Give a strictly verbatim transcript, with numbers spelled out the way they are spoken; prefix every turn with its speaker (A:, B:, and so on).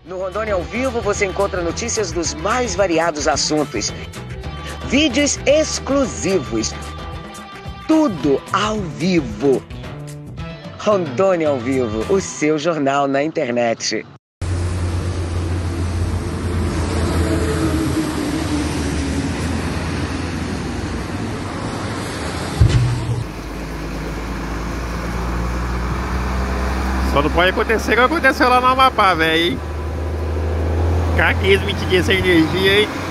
A: No Rondônia ao Vivo você encontra notícias dos mais variados assuntos, vídeos exclusivos, tudo ao vivo. Rondônia ao Vivo, o seu jornal na internet.
B: Só não pode acontecer o que aconteceu lá no Amapá, velho. Ficar quinze, vinte dias sem energia, hein?